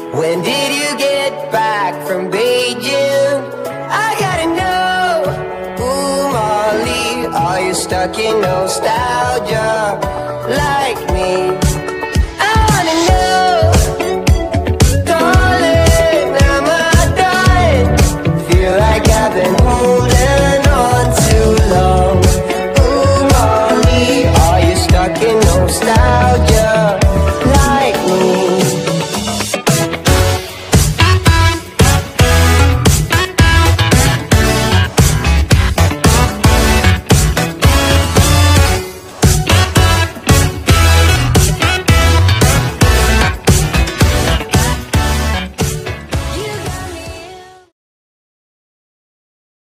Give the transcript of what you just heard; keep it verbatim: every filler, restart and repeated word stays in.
When did you get back from Beijing? I gotta know. Ooh, Molly, are you stuck in nostalgia? Like